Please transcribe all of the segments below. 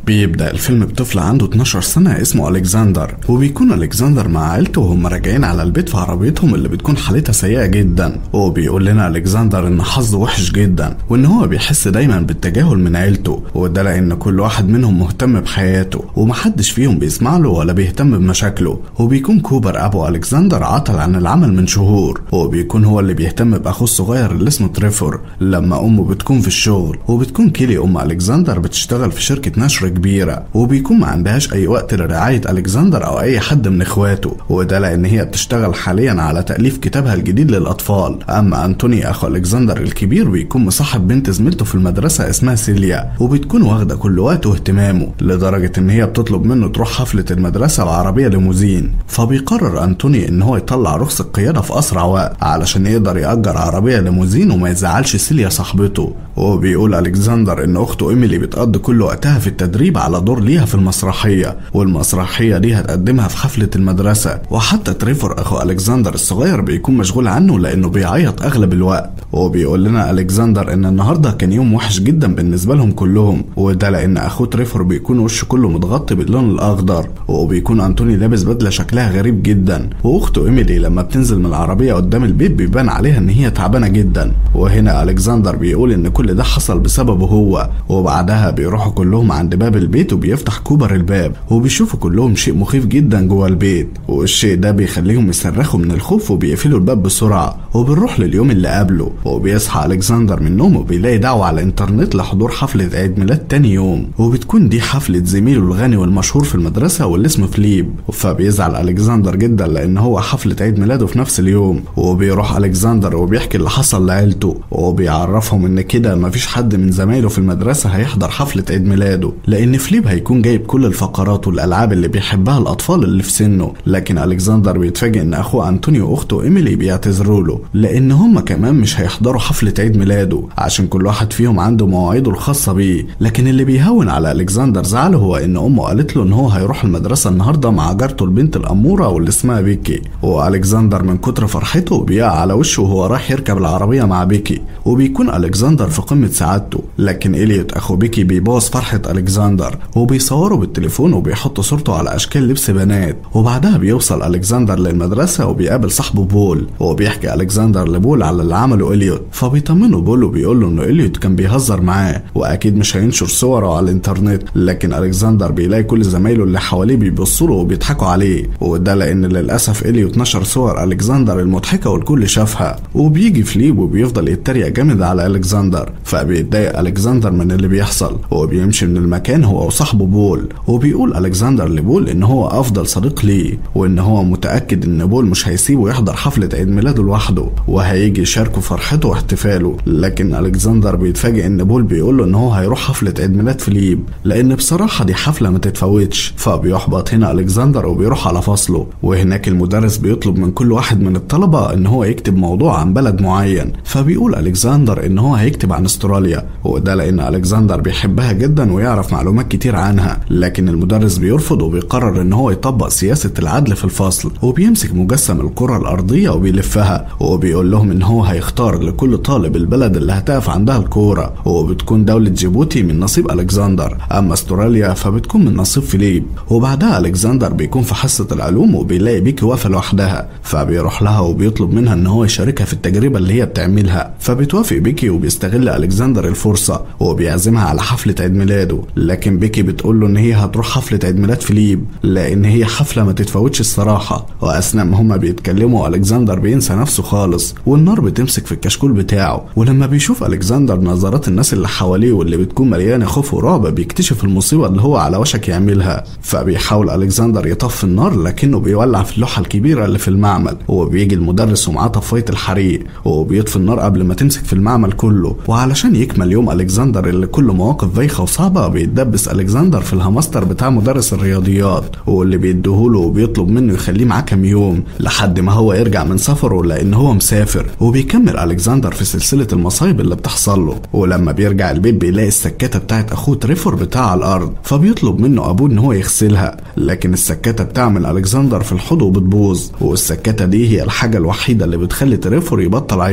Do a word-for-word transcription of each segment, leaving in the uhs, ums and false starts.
بيبدأ الفيلم بطفل عنده اتناشر سنة اسمه ألكسندر، وبيكون ألكسندر مع عيلته وهم راجعين على البيت في عربيتهم اللي بتكون حالتها سيئة جدا. وبيقول لنا ألكسندر إن حظه وحش جدا وإن هو بيحس دايما بالتجاهل من عيلته، وده لأن كل واحد منهم مهتم بحياته ومحدش فيهم بيسمع له ولا بيهتم بمشاكله. وبيكون كوبر أبو ألكسندر عطل عن العمل من شهور، وبيكون هو اللي بيهتم بأخوه الصغير اللي اسمه تريفور لما أمه بتكون في الشغل. وبتكون كيلي أم ألكسندر بتشتغل في شركة نشر كبيرة، وبيكون ما عندهاش أي وقت لرعاية ألكسندر أو أي حد من إخواته، وده لأن هي بتشتغل حاليا على تأليف كتابها الجديد للأطفال. أما أنتوني أخو ألكسندر الكبير بيكون مصاحب بنت زميلته في المدرسة اسمها سيليا، وبتكون واخدة كل وقته واهتمامه لدرجة إن هي بتطلب منه تروح حفلة المدرسة بعربية ليموزين. فبيقرر أنتوني إن هو يطلع رخصة قيادة في أسرع وقت علشان يقدر يأجر عربية ليموزين وما يزعلش سيليا صاحبته. وبيقول ألكسندر إن أخته إيميلي بتقضي كل وقتها في التدريب على دور ليها في المسرحية، والمسرحية دي هتقدمها في حفلة المدرسة. وحتى تريفور أخو ألكسندر الصغير بيكون مشغول عنه لأنه بيعيط أغلب الوقت. وبيقول لنا ألكسندر إن النهاردة كان يوم وحش جدا بالنسبة لهم كلهم، وده لأن أخوه تريفور بيكون وشه كله متغطي باللون الأخضر، وبيكون أنتوني لابس بدلة شكلها غريب جدا. وأخته إيميلي لما بتنزل من العربية قدام البيت بيبان عليها إن هي تعبانة جدا. وهنا ألكسندر بيقول إن كل ده حصل بسببه هو. وبعدها بيروحوا كلهم عند باب البيت وبيفتح كوبر الباب، وبيشوفوا كلهم شيء مخيف جدا جوه البيت، والشيء ده بيخليهم يصرخوا من الخوف وبيقفلوا الباب بسرعة. وبنروح لليوم اللي قبله، وبيصحى ألكسندر من نومه وبيلاقي دعوة على الانترنت لحضور حفلة عيد ميلاد تاني يوم، وبتكون دي حفلة زميله الغني والمشهور في المدرسة واللي اسمه فليب. فبيزعل ألكسندر جدا لأن هو حفلة عيد ميلاده في نفس اليوم. وبيروح ألكسندر وبيحكي اللي حصل لعيلته، وبيعرفهم إن كده مفيش حد من زمايله في المدرسة هيحضر حفلة عيد ميلاده لأن فليب هيكون جايب كل الفقرات والألعاب اللي بيحبها الأطفال اللي في سنه. لكن ألكسندر بيتفاجئ إن أخوه أنتوني وأخته إيميلي بيعتذروا له لأن هم كمان مش هيحضروا حفلة عيد ميلاده عشان كل واحد فيهم عنده مواعيده الخاصة بيه. لكن اللي بيهون على ألكسندر زعله هو إن أمه قالت له إن هو هيروح المدرسة النهاردة مع جارته البنت الأمورة واللي اسمها بيكي. وألكسندر من كتر فرحته بيقع على وشه وهو رايح يركب العربية مع بيكي، وبيكون ألكسندر في قمة سعادته. لكن إليوت أخو بيكي بيبوظ فرحة ألكسندر وبيصوره بالتليفون وبيحط صورته على أشكال لبس بنات. وبعدها بيوصل ألكسندر للمدرسة وبيقابل صاحبه بول، وبيحكي ألكسندر لبول على اللي عمله إليوت. فبيطمنه بول وبيقول له إنه إليوت كان بيهزر معاه وأكيد مش هينشر صوره على الإنترنت. لكن ألكسندر بيلاقي كل زمايله اللي حواليه بيبصوا له وبيضحكوا عليه، وده لأن للأسف إليوت نشر صور ألكسندر المضحكة والكل شافها. وبيجي فليب وبيفضل يتريق جامد على ألكسندر، فبيتضايق ألكسندر من اللي بيحصل وبيمشي من المكان هو وصاحبه بول. وبيقول ألكسندر لبول إن هو أفضل صديق ليه، وإن هو متأكد إن بول مش هيسيبه يحضر حفلة عيد ميلاده لوحده وهيجي يشاركه فرحته واحتفاله. لكن ألكسندر بيتفاجئ إن بول بيقول له إن هو هيروح حفلة عيد ميلاد فليب لأن بصراحة دي حفلة ما تتفوتش. فبيحبط هنا ألكسندر وبيروح على فصله، وهناك المدرس بيطلب من كل واحد من الطلبة إن هو يكتب موضوع عن بلد معين. فبيقول ألكسندر إن هو هيكتب عن استراليا، وده لأن ألكسندر بيحبها جدا ويعرف معلومات كتير عنها. لكن المدرس بيرفض وبيقرر إن هو يطبق سياسة العدل في الفصل، وبيمسك مجسم الكرة الأرضية وبيلفها، وبيقول لهم إن هو هيختار لكل طالب البلد اللي هتقف عندها الكورة، وبتكون دولة جيبوتي من نصيب ألكسندر، أما استراليا فبتكون من نصيب فيليب. وبعدها ألكسندر بيكون في حصة العلوم وبيلاقي بيكي واقفة لوحدها، فبيروح لها وبيطلب منها إن هو يشاركها في التجربة اللي هي بتعملها. فبتوافق بيكي وبيستغل ألكسندر الفرصة وبيعزمها على حفلة عيد ميلاده. لكن بيكي بتقول له إن هي هتروح حفلة عيد ميلاد فيليب لأن هي حفلة ما تتفوتش الصراحة. وأثناء ما هما بيتكلموا ألكسندر بينسى نفسه خالص، والنار بتمسك في الكشكول بتاعه. ولما بيشوف ألكسندر نظرات الناس اللي حواليه واللي بتكون مليانة خوف ورعب بيكتشف المصيبة اللي هو على وشك يعملها. فبيحاول ألكسندر يطفي النار لكنه بيولع في اللوحة الكبيرة اللي في المعمل، وبيجي المدرس ومعاه طفاية الحريق وبيطفي النار قبل ما تمسك في المعمل كله. وعلشان يكمل يوم ألكسندر اللي كله مواقف بايخة وصعبة بيتدبس ألكسندر في الهامستر بتاع مدرس الرياضيات واللي بيديهوله وبيطلب منه يخليه معاه كام يوم لحد ما هو يرجع من سفره لأن هو مسافر. وبيكمل ألكسندر في سلسلة المصايب اللي بتحصل له. ولما بيرجع البيت بيلاقي السكاتة بتاعت أخوه تريفور بتاع على الأرض، فبيطلب منه أبوه إن هو يغسلها. لكن السكاتة بتعمل ألكسندر في الحوض وبتبوظ، والسكاتة دي هي الحاجة الوحيدة اللي بتخلي تريفور يبطل عياط.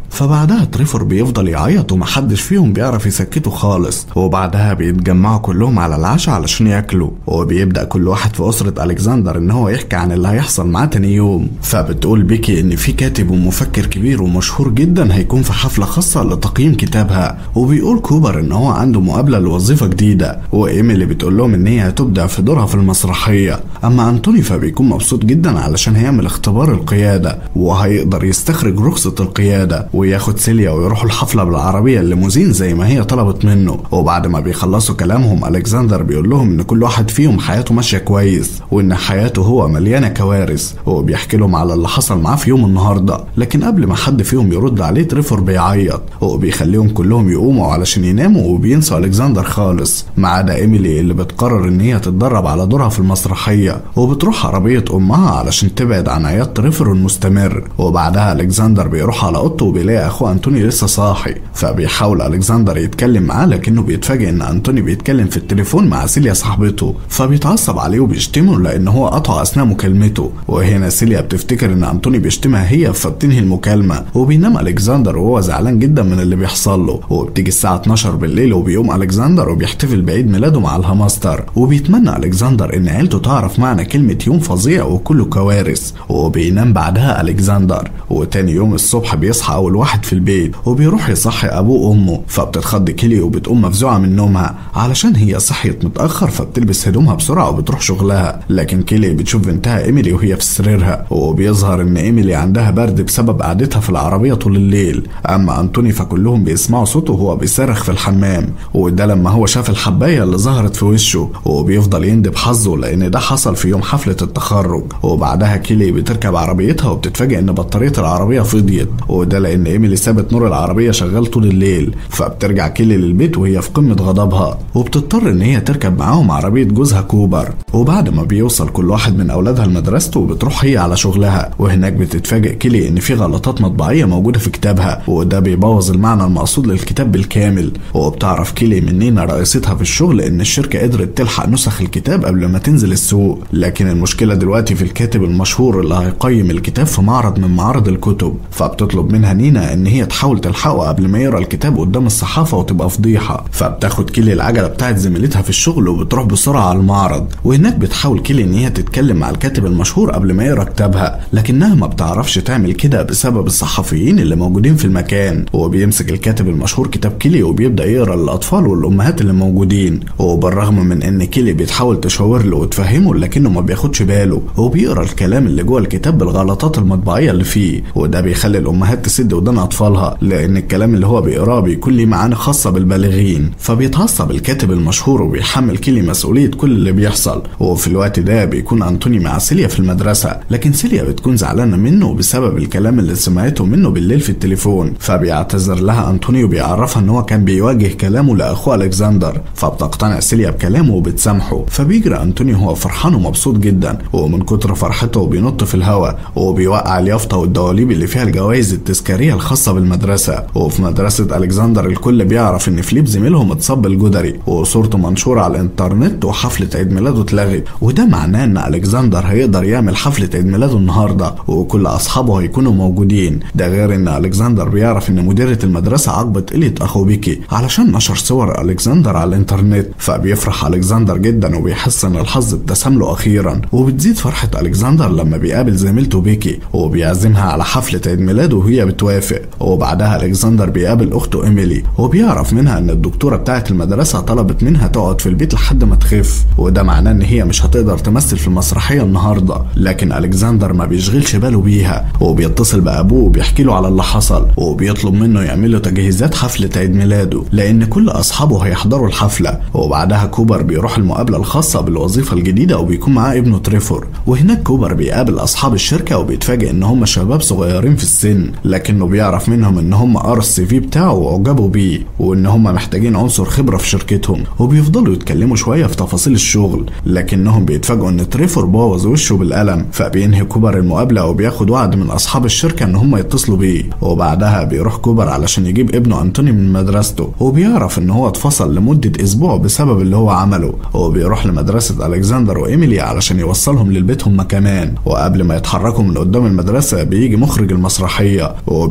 فبعدها تريفور بيفضل يعيط ومحدش فيهم بيعرف يسكته خالص، وبعدها بيتجمعوا كلهم على العشاء علشان ياكلوا، وبيبدأ كل واحد في أسرة ألكسندر إن هو يحكي عن اللي هيحصل معاه تاني يوم. فبتقول بيكي إن في كاتب ومفكر كبير ومشهور جدا هيكون في حفلة خاصة لتقييم كتابها، وبيقول كوبر إن هو عنده مقابلة لوظيفة جديدة، وإيميلي بتقول لهم إن هي هتبدع في دورها في المسرحية. أما أنتوني فبيكون مبسوط جدا علشان هيعمل اختبار القيادة وهيقدر يستخرج رخصة القيادة وياخد سيليا ويروحوا الحفلة بالعربية الليموزين زي ما هي طلبت منه. وبعد ما بيخلصوا كلامهم ألكسندر بيقول لهم إن كل واحد فيهم حياته ماشية كويس، وإن حياته هو مليانة كوارث، وبيحكي لهم على اللي حصل معاه في يوم النهاردة. لكن قبل ما حد فيهم يرد عليه تريفور بيعيط وبيخليهم كلهم يقوموا علشان يناموا، وبينسوا ألكسندر خالص ما عدا إيميلي اللي بتقرر إن هي تتدرب على دورها في المسرحية، وبتروح عربية أمها علشان تبعد عن عياط تريفور المستمر. وبعدها ألكسندر بيروح على أوضته وبيلاقي أخوه أنتوني لسه صاحي، فبيحاول ألكسندر يتكلم معاه لكنه بيتفاجئ إن أنتوني بيتكلم في التليفون مع سيليا صاحبته، فبيتعصب عليه وبيشتمه لأن هو قطع أثناء مكالمته. وهنا سيليا بتفتكر إن أنتوني بيشتمها هي فبتنهي المكالمة، وبينام ألكسندر وهو زعلان جدا من اللي بيحصل له. وبتيجي الساعة اتناشر بالليل وبيقوم ألكسندر وبيحتفل بعيد ميلاده مع الهامستر، وبيتمنى ألكسندر إن عيلته تعرف معنى كلمة يوم فظيع وكله كوارث. وبينام بعدها ألكسندر، وتاني يوم الصبح بيصحى أول واحد في البيت وبيروح يصحي أبوه وأمه، فبتتخض كيلي وبتقوم مفزوعة من نومها علشان هي صحيت متأخر، فبتلبس هدومها بسرعة وبتروح شغلها. لكن كيلي بتشوف بنتها إيميلي وهي في سريرها، وبيظهر إن إيميلي عندها برد بسبب قعدتها في العربية طول الليل. أما أنتوني فكلهم بيسمعوا صوته وهو بيصرخ في الحمام، وده لما هو شاف الحباية اللي ظهرت في وشه، وبيفضل يندب حظه لأن ده حصل في يوم حفلة التخرج. وبعدها كيلي بتركب عربيتها وبتتفاجئ إن بطارية العربية فضيت، وده لأن إيميلي سابت نور العربية شغال طول الليل. فبترجع كيلي للبيت وهي في قمة غضبها، وبتضطر إن هي تركب معاهم عربية جوزها كوبر. وبعد ما بيوصل كل واحد من أولادها لمدرسته بتروح هي على شغلها، وهناك بتتفاجئ كيلي إن في غلطات مطبعية موجودة في كتابها، وده بيبوظ المعنى المقصود للكتاب بالكامل. وبتعرف كيلي من نينا رئيستها في الشغل إن الشركة قدرت تلحق نسخ الكتاب قبل ما تنزل السوق، لكن المشكلة دلوقتي في الكاتب المشهور اللي هيقيم الكتاب في معرض من معارض الكتب. فبتطلب منها نينا إن هي تحاول تلحقه قبل ما يقرا الكتاب قدام الصحافة وتبقى فضيحة. فبتاخد كيلي العجلة بتاعت زميلتها في الشغل وبتروح بسرعة على المعرض، وهناك بتحاول كيلي إن هي تتكلم مع الكاتب المشهور قبل ما يقرا كتابها، لكنها ما بتعرفش تعمل كده بسبب الصحفيين اللي موجودين في المكان. وبيمسك الكاتب المشهور كتاب كيلي وبيبدأ يقرا للأطفال والأمهات اللي موجودين، وبالرغم من إن كيلي بتحاول تشاور له وتفهمه لكنه ما بياخدش باله، وبيقرا الكلام اللي جوه الكتاب بالغلطات المطبعية اللي فيه، وده بيخلي الأمهات تسد ودان أطفالها لأن الكلام اللي هو بيقراه بيكون ليه معاني خاصة بالبالغين. فبيتعصب الكاتب المشهور وبيحمل كيلي مسؤولية كل اللي بيحصل. وفي الوقت ده بيكون أنتوني مع سيليا في المدرسة، لكن سيليا بتكون زعلانة منه بسبب الكلام اللي سمعته منه بالليل في التليفون، فبيعتذر لها أنتوني وبيعرفها إن هو كان بيواجه كلامه لأخوه ألكسندر. فبتقتنع سيليا بكلامه وبتسامحه، فبيجري أنتوني وهو فرحان ومبسوط جدا، ومن كتر فرحته بينط في الهواء وبيوقع اليافطة والدواليب اللي فيها الجوائز التذكارية الخاصة بالمدرسة. وفي مدرسة ألكسندر الكل بيعرف إن فليب زميلهم اتصاب بالجدري وصورته منشورة على الإنترنت، وحفلة عيد ميلاده اتلغت، وده معناه إن ألكسندر هيقدر يعمل حفلة عيد ميلاده النهاردة وكل أصحابه هيكونوا موجودين. ده غير إن ألكسندر بيعرف إن مديرة المدرسة عاقبت قلة أخو بيكي علشان نشر صور ألكسندر على الإنترنت، فبيفرح ألكسندر جدا وبيحس إن الحظ ابتسم له أخيرا. وبتزيد فرحة ألكسندر لما بيقابل زميلته بيكي وبيعزمها على حفلة عيد ميلاده وهي بتوافق. وبعدها ألكسندر بيقابل أخته إيميلي وبيعرف منها إن الدكتورة بتاعة المدرسة طلبت منها تقعد في البيت لحد ما تخف، وده معناه إن هي مش هتقدر تمثل في المسرحية النهاردة. لكن ألكسندر ما بيشغلش باله بيها، وبيتصل بأبوه وبيحكي له على اللي حصل، وبيطلب منه يعمل له تجهيزات حفلة عيد ميلاده لأن كل أصحابه هيحضروا الحفلة. وبعدها كوبر بيروح المقابلة الخاصة بالوظيفة الجديدة وبيكون معاه ابنه تريفور، وهناك كوبر بيقابل أصحاب الشركة وبيتفاجئ إن هم شباب صغيرين في السن، لكنه بيعرف منهم إن هم قروا السي في بتاعه وأعجبوا بيه وإن هم محتاجين عنصر خبرة في شركتهم، وبيفضلوا يتكلموا شوية في تفاصيل الشغل، لكنهم بيتفاجئوا إن تريفور بوظ وشه بالقلم. فبينهي كوبر المقابلة وبياخد وعد من أصحاب الشركة إن هم يتصلوا بيه. وبعدها بيروح كوبر علشان يجيب ابنه أنتوني من مدرسته، وبيعرف إن هو اتفصل لمدة أسبوع بسبب اللي هو عمله. وبيروح لمدرسة ألكسندر وإيميلي علشان يوصلهم للبيت هم كمان. وقبل ما يتحركوا من قدام المدرسة بيجي مخرج المسرحية وبي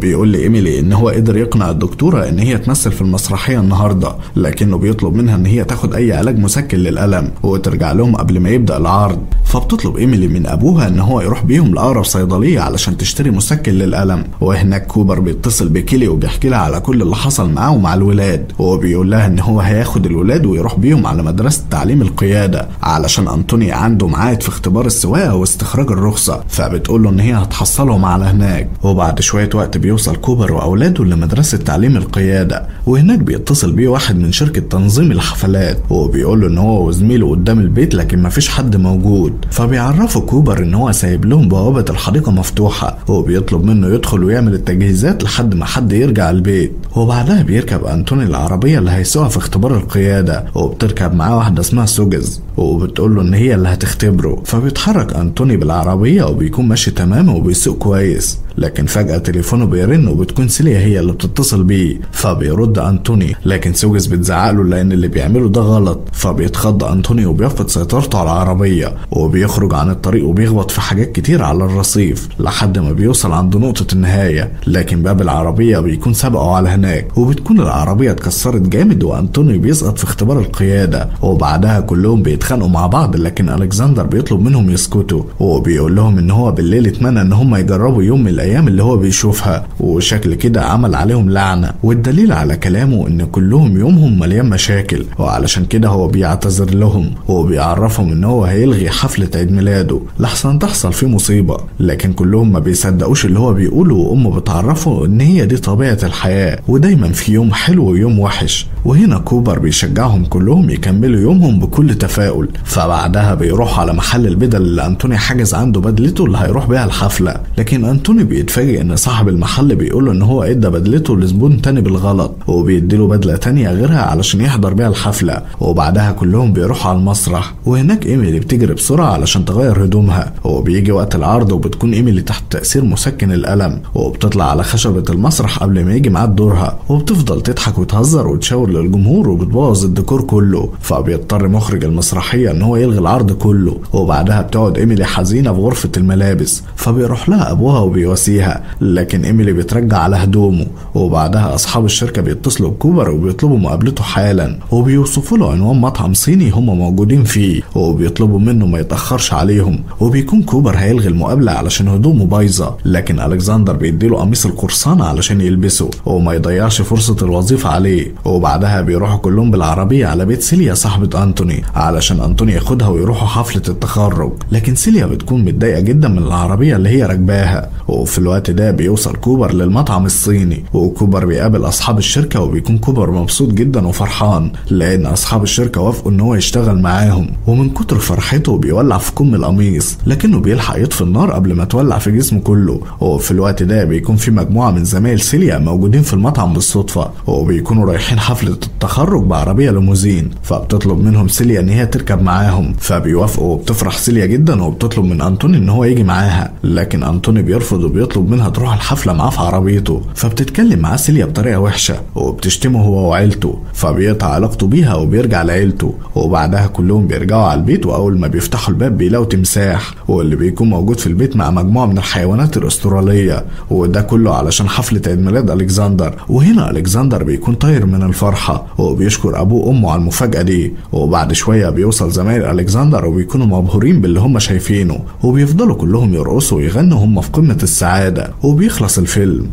وبيقول لإيميلي ان هو قدر يقنع الدكتورة ان هي تمثل في المسرحية النهاردة، لكنه بيطلب منها ان هي تاخد اي علاج مسكن للألم وترجع لهم قبل ما يبدأ العرض. فبتطلب إيميلي من ابوها ان هو يروح بيهم لأقرب صيدلية علشان تشتري مسكن للألم. وهناك كوبر بيتصل بكيلي وبيحكي لها على كل اللي حصل معاه ومع الولاد، وبيقول لها ان هو هياخد الولاد ويروح بيهم على مدرسة تعليم القيادة علشان أنتوني عنده ميعاد في اختبار السواقة واستخراج الرخصة. فبتقول له ان هي هتحصلهم على هناك. وبعد شوية وقت بيوصل كوبر واولاده لمدرسة تعليم القيادة، وهناك بيتصل بيه واحد من شركة تنظيم الحفلات وبيقول له ان هو وزميله قدام البيت لكن مفيش حد موجود. فبيعرفوا كوبر ان هو سايب لهم بوابة الحديقة مفتوحة، وبيطلب منه يدخل ويعمل التجهيزات لحد ما حد يرجع البيت. وبعدها بيركب أنتوني العربية اللي هيسوقها في اختبار القيادة، وبتركب معاه واحدة اسمها سوجز وبتقول له ان هي اللي هتختبره. فبيتحرك أنتوني بالعربية وبيكون ماشي تمام وبيسوق كويس، لكن فجأة تليفونه بيرن وبتكون سيليا هي اللي بتتصل بيه. فبيرد أنتوني، لكن سوجز بتزعقله لأن اللي بيعمله ده غلط. فبيتخض أنتوني وبيفقد سيطرته على العربية وبيخرج عن الطريق وبيخبط في حاجات كتير على الرصيف لحد ما بيوصل عند نقطة النهاية، لكن باب العربية بيكون سبقه على هناك وبتكون العربية اتكسرت جامد وأنتوني بيسقط في اختبار القيادة. وبعدها كلهم بيتخانقوا مع بعض، لكن ألكسندر بيطلب منهم يسكتوا وبيقول لهم ان هو بالليل اتمنى ان هم يجربوا يوم من الايام اللي هو بيشوفها، وشكل كده عمل عليهم لعنة. والدليل على كلامه ان كلهم يومهم مليان مشاكل، وعلشان كده هو بيعتذر لهم وبيعرفهم ان هو هيلغي حفلة عيد ميلاده لحسن تحصل فيه مصيبة. لكن كلهم ما بيصدقوش اللي هو بيقوله، وامه بتعرفه ان هي دي طبيعة الحياة ودايما في يوم حلو ويوم وحش. وهنا كوبر بيشجعهم كلهم يكملوا يومهم بكل تفاؤل. فبعدها بيروحوا على محل البدل اللي أنتوني حاجز عنده بدلته اللي هيروح بيها الحفلة، لكن أنتوني بيتفاجئ ان صاحب المحل بيقوله ان هو ادى بدلته لزبون تاني بالغلط وبيديله بدلة تانية غيرها علشان يحضر بيها الحفلة. وبعدها كلهم بيروحوا على المسرح، وهناك ايميلي بتجري بسرعة علشان تغير هدومها. وبيجي وقت العرض وبتكون ايميلي تحت تأثير مسكن الألم، وبتطلع على خشبة المسرح قبل ما يجي ميعاد دورها، وبتفضل تضحك وتهزر وتشاور للجمهور وبتبوظ الديكور كله. فبيضطر مخرج المسرحية ان هو يلغي العرض كله. وبعدها بتقعد ايميلي حزينة في غرفة الملابس، فبيروح لها ابوها وبيواسيها، لكن ايميلي بترجع على هدومه. وبعدها اصحاب الشركة بيتصلوا بكوبر وبيطلبوا مقابلته حالا، وبيوصفوا له عنوان مطعم صيني هم موجودين فيه، وبيطلبوا منه ما يتأخرش عليهم. وبيكون كوبر هيلغي المقابلة علشان هدومه بايظة، لكن ألكسندر بيديله قميص القرصان علشان يلبسه وما يضيعش فرصة الوظيفة عليه. وبعدها بيروحوا كلهم بالعربية على بيت سيليا صاحبة أنتوني علشان أنتوني ياخدها ويروحوا حفلة التخرج، لكن سيليا بتكون متضايقة جدا من العربية اللي هي راكباها. وفي الوقت ده بيوصل كوبر للمطعم الصيني، وكوبر بيقابل أصحاب الشركة وبيكون كوبر مبسوط جدا وفرحان لأن أصحاب الشركة وافقوا إن هو يشتغل معاهم. ومن كتر فرحته بيولع في كم القميص، لكنه بيلحق يطفي النار قبل ما تولع في جسمه كله. وفي الوقت ده بيكون في مجموعة من زمايل سيليا موجودين في المطعم بالصدفة، وبيكونوا رايحين حفلة التخرج بعربية ليموزين. فبتطلب منهم سيليا ان هي تركب معاهم، فبيوافقوا وبتفرح سيليا جدا وبتطلب من أنتوني ان هو يجي معاها، لكن أنتوني بيرفض وبيطلب منها تروح الحفلة معاه في عربيته. فبتتكلم معاه سيليا بطريقة وحشة وبتشتمه هو وعيلته، فبيقطع علاقته بيها وبيرجع لعيلته. وبعدها كلهم بيرجعوا على البيت، واول ما بيفتحوا الباب بيلاقوا تمساح، واللي بيكون موجود في البيت مع مجموعة من الحيوانات الأسترالية، وده كله علشان حفلة عيد ميلاد ألكسندر. وهنا ألكسندر بيكون طاير من الفرحة وبيشكر أبوه وأمه على المفاجأة دي. وبعد شوية بيوصل زمايل ألكسندر وبيكونوا مبهورين باللي هم شايفينه، وبيفضلوا كلهم يرقصوا ويغنوا هم في قمة السعادة. وبيخلص الفيلم.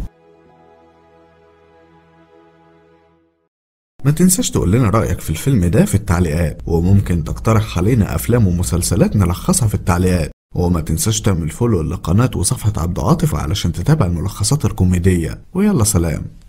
ما تنساش تقول لنا رأيك في الفيلم ده في التعليقات، وممكن تقترح علينا أفلام ومسلسلات نلخصها في التعليقات. وما تنساش تعمل فولو للقناة وصفحة عبد عاطف علشان تتابع الملخصات الكوميدية. ويلا سلام.